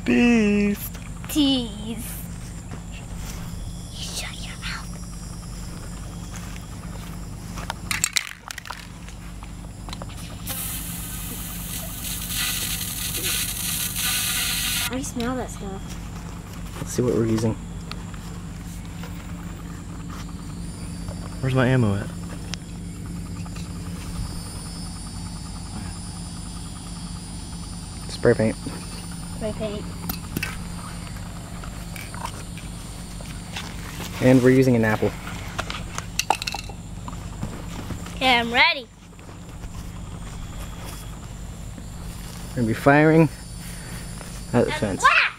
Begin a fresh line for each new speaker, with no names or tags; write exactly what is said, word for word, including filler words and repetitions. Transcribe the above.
Beast.
Tease. Shut your mouth. I smell that stuff.
Let's see what we're using. Where's my ammo at? Spray paint.
Spray paint.
And we're using an apple.
Okay, I'm ready.
We're gonna be firing at the fence.
Whack!